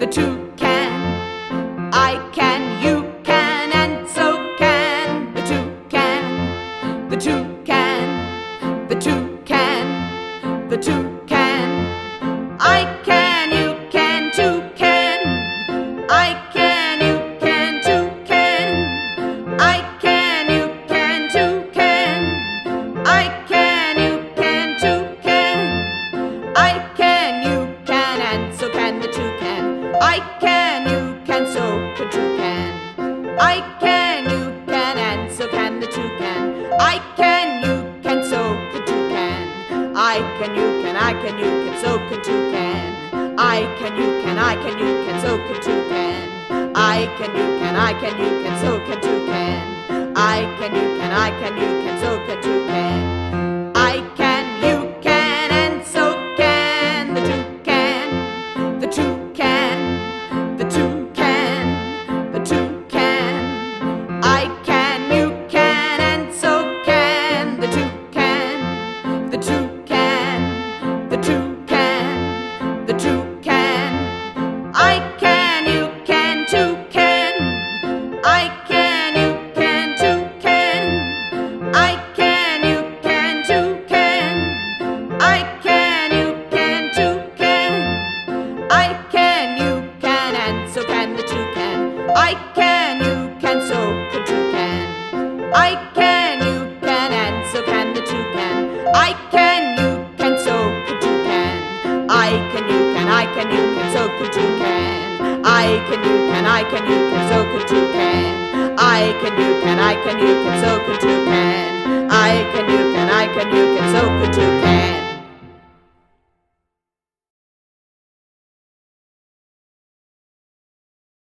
toucan. I can, you can, and so can the toucan. The toucan, the toucan, the toucan. I can, you can, toucan. I can, you can, toucan. I can, you can, toucan. I can, you can, toucan. I can, you can, and so can the toucan. I can, you can, so can toucan. I can, you can, and so can the toucan. I can, you can, so can toucan. I can, you can, I can, you can, so can toucan. I can, you can, I can, you can, so can toucan. I can, you can, I can, you can, so can toucan. I can, you can, I can, you can, so can toucan. I can, you can, and so can the toucan. The toucan, the toucan, the toucan. I can, you can, and so can the toucan. The toucan, the toucan, the toucan. I can, you can, toucan. I can, you can, toucan. I can, you can, toucan. I can, you can, toucan. I can, you can, and so can the toucan. I can, you can, so can toucan. I can, you can, and so can the toucan. I can, you can, so can toucan. I can, you can, I can, you can, so can toucan. I can, you can, I can, you can, so can toucan. I can, you can, I can, you can, so can toucan. I can, you can, I can, you can, so can toucan.